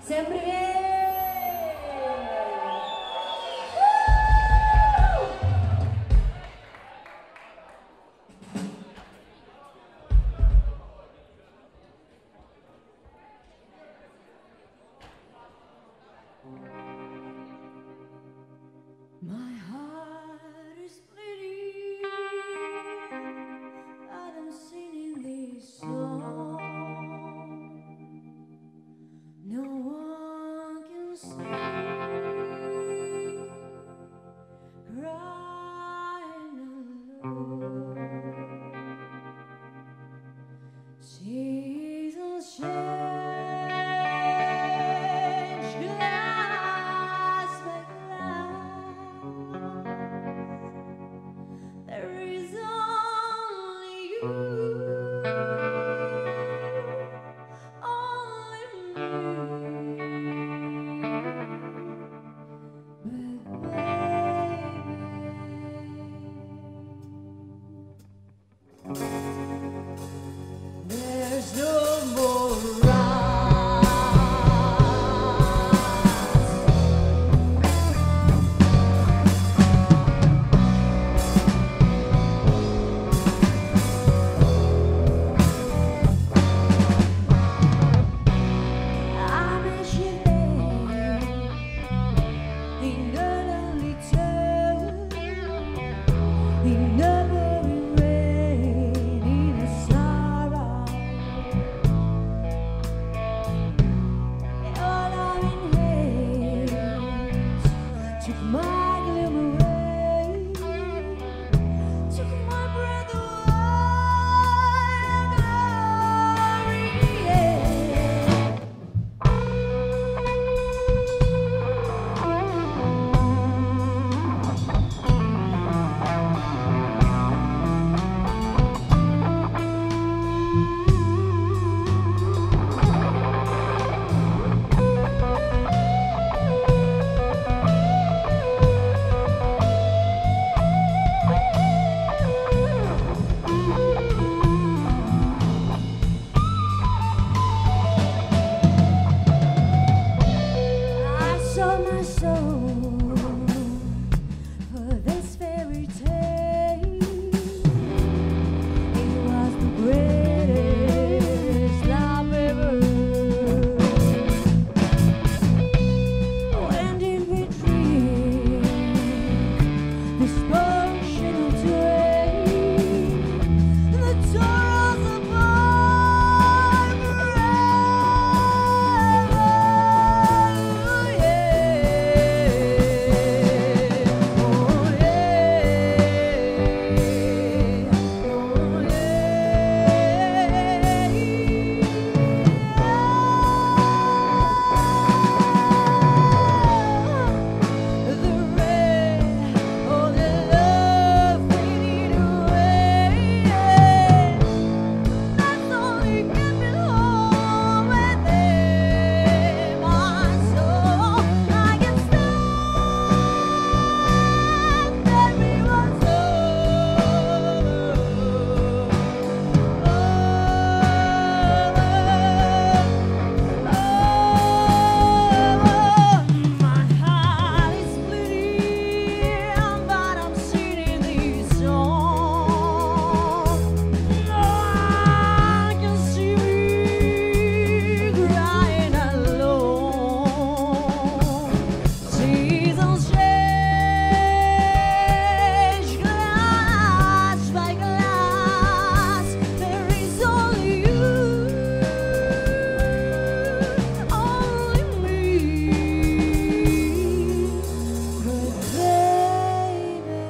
Всем привет! My heart is bleeding, but I'm singing this song. No one can see, crying alone. Seasons change, glass by glass. There is only you, only me. But baby, there's no more took my gloom away, took my breath away, I sold my soul for this fairy tale. It was the greatest love ever. When did we drink this potion of dream? The toils of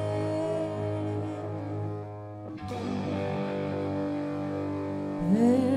there